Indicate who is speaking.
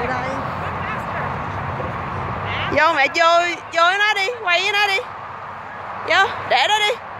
Speaker 1: Đây đây.
Speaker 2: Vô mẹ vô với nó đi, quay với nó đi. Vô, để đó đi.